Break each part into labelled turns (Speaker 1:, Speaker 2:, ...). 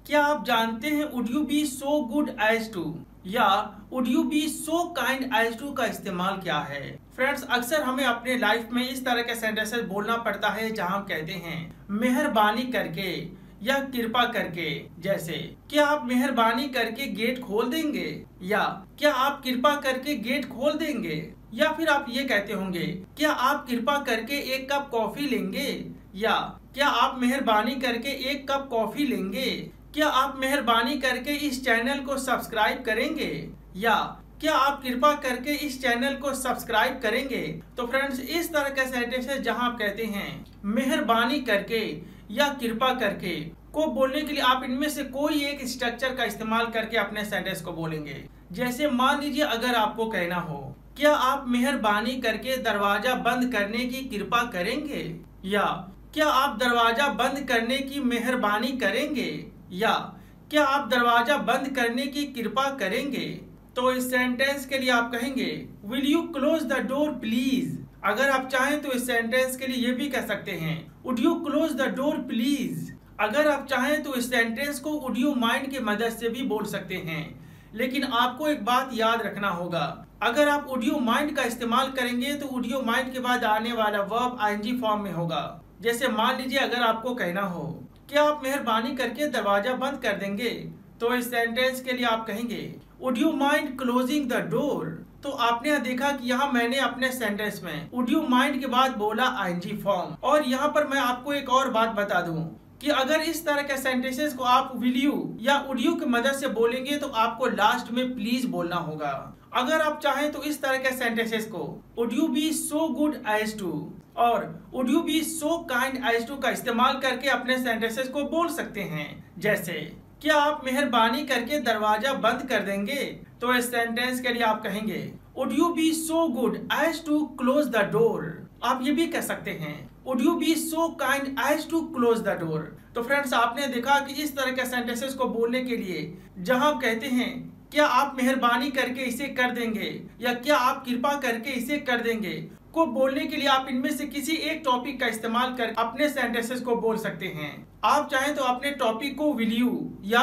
Speaker 1: क्या आप जानते हैं would you be so good as to या would you be so kind as to का इस्तेमाल क्या है। फ्रेंड्स, अक्सर हमें अपने लाइफ में इस तरह के सेंटेंसेस बोलना पड़ता है जहां हम कहते हैं मेहरबानी करके या कृपा करके। जैसे, क्या आप मेहरबानी करके गेट खोल देंगे, या क्या आप कृपा करके गेट खोल देंगे। या फिर आप ये कहते होंगे, क्या आप कृपा करके एक कप कॉफी लेंगे, या क्या आप मेहरबानी करके एक कप कॉफी लेंगे। क्या आप मेहरबानी करके इस चैनल को सब्सक्राइब करेंगे, या क्या आप कृपा करके इस चैनल को सब्सक्राइब करेंगे। तो फ्रेंड्स, इस तरह के सेंटेंस है जहां आप कहते हैं मेहरबानी करके या कृपा करके को बोलने के लिए आप इनमें से कोई एक स्ट्रक्चर का इस्तेमाल करके अपने सेंटेंस को बोलेंगे। जैसे मान लीजिए, अगर आपको कहना हो, क्या आप मेहरबानी करके दरवाजा बंद करने की कृपा करेंगे, या क्या आप दरवाजा बंद करने की मेहरबानी करेंगे, या क्या आप दरवाजा बंद करने की कृपा करेंगे। तो इस सेंटेंस के लिए आप कहेंगे will you close the door please. अगर आप चाहें तो इस सेंटेंस के लिए ये भी कह सकते हैं would you close the door please. अगर आप चाहें तो इस सेंटेंस को वुड यू माइंड की मदद से भी बोल सकते हैं। लेकिन आपको एक बात याद रखना होगा, अगर आप वुड यू माइंड का इस्तेमाल करेंगे तो वुड यू माइंड के बाद आने वाला वर्ब आईएनजी फॉर्म में होगा। जैसे मान लीजिए, अगर आपको कहना हो क्या आप मेहरबानी करके दरवाजा बंद कर देंगे, तो इस सेंटेंस के लिए आप कहेंगे would you mind closing the door. तो आपने यहाँ देखा कि यहाँ मैंने अपने सेंटेंस में वुड यू माइंड के बाद बोला आईएनजी फॉर्म। और यहाँ पर मैं आपको एक और बात बता दूं कि अगर इस तरह के सेंटेंसेस को आप विल यू या वुड यू की मदद से बोलेंगे तो आपको लास्ट में प्लीज बोलना होगा। अगर आप चाहें तो इस तरह के सेंटेंसेस को would you be so good as to और would you be so kind as to का इस्तेमाल करके अपने सेंटेंसेस को बोल सकते हैं। जैसे, क्या आप मेहरबानी करके दरवाजा बंद कर देंगे। तो इस सेंटेंस के लिए आप कहेंगे would you be so good as to close the door. आप ये भी कह सकते हैं would you be so kind as to close the door. तो फ्रेंड्स, आपने देखा कि इस तरह के सेंटेंसेस को बोलने के लिए जहां आप कहते हैं क्या आप मेहरबानी करके इसे कर देंगे, या क्या आप कृपा करके इसे कर देंगे को बोलने के लिए आप इनमें से किसी एक टॉपिक का इस्तेमाल कर अपने सेंटेंसेस को बोल सकते हैं। आप चाहें तो अपने टॉपिक को विल यू या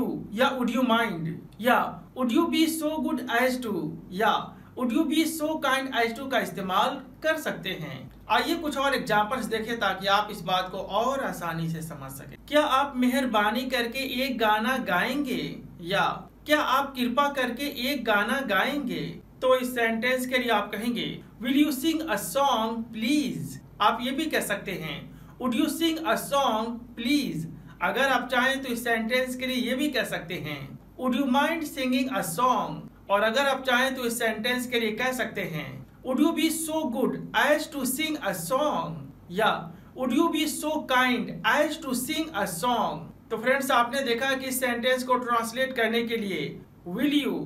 Speaker 1: वुड यू माइंड या would you be so good as to या would you be so kind as to का इस्तेमाल कर सकते हैं। आइए कुछ और एग्जांपल्स देखें ताकि आप इस बात को और आसानी से समझ सकें। क्या आप मेहरबानी करके एक गाना गाएंगे, या क्या आप कृपा करके एक गाना गाएंगे। तो इस सेंटेंस के लिए आप कहेंगे will you sing a song please. आप ये भी कह सकते हैं would you sing a song please. अगर आप चाहें तो इस सेंटेंस के लिए ये भी कह सकते हैं would you mind singing a song. और अगर आप चाहें तो इस सेंटेंस के लिए कह सकते हैं would you be so good as to sing a song, या would you be so kind as to sing a song. तो फ्रेंड्स, आपने देखा कि इस सेंटेंस को ट्रांसलेट करने के लिए will you,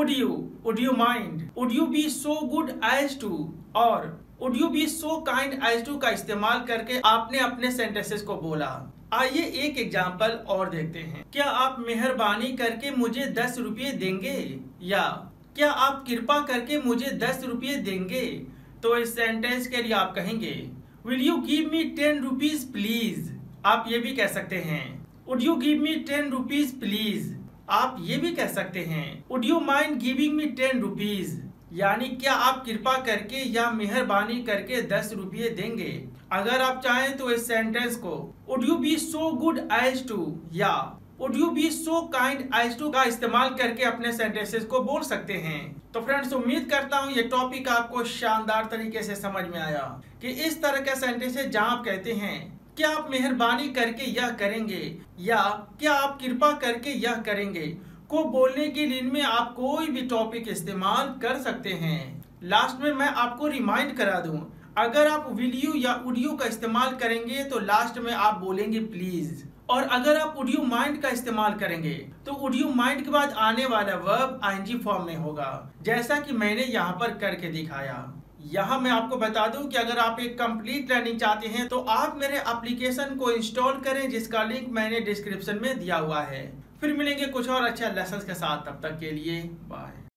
Speaker 1: would you mind, would you be so good as to और would you be so kind as to का इस्तेमाल करके आपने अपने सेंटेंसेस को बोला। आइए एक एग्जांपल और देखते हैं। क्या आप मेहरबानी करके मुझे 10 रुपये देंगे, या क्या आप कृपा करके मुझे 10 रुपये देंगे। तो इस सेंटेंस के लिए आप कहेंगे will you give me 10 rupees please. आप ये भी कह सकते हैं would you give me 10 rupees please. आप ये भी कह सकते हैं would you mind giving me 10 rupees. यानी क्या आप कृपा करके या मेहरबानी करके 10 रुपये देंगे। अगर आप चाहें तो इस सेंटेंस को would you be so good as to या would you be so kind as to का इस्तेमाल करके अपने सेंटेंसेस को बोल सकते हैं। तो फ्रेंड्स, उम्मीद करता हूँ ये टॉपिक आपको शानदार तरीके से समझ में आया कि इस तरह के सेंटेंसेस जहाँ आप कहते हैं क्या आप मेहरबानी करके यह करेंगे, या क्या आप कृपा करके यह करेंगे को बोलने के लिए इनमें आप कोई भी टॉपिक इस्तेमाल कर सकते हैं। लास्ट में मैं आपको रिमाइंड करा दूं, अगर आप विल यू या वुड यू का इस्तेमाल करेंगे तो लास्ट में आप बोलेंगे प्लीज। और अगर आप वुड यू माइंड का इस्तेमाल करेंगे तो वुड यू माइंड के बाद आने वाला वर्ब आईएनजी फॉर्म में होगा, जैसा कि मैंने यहाँ पर करके दिखाया। यहाँ मैं आपको बता दूं कि अगर आप एक कंप्लीट लर्निंग चाहते हैं तो आप मेरे एप्लीकेशन को इंस्टॉल करें, जिसका लिंक मैंने डिस्क्रिप्शन में दिया हुआ है। फिर मिलेंगे कुछ और अच्छा लेसन के साथ, तब तक के लिए बाय।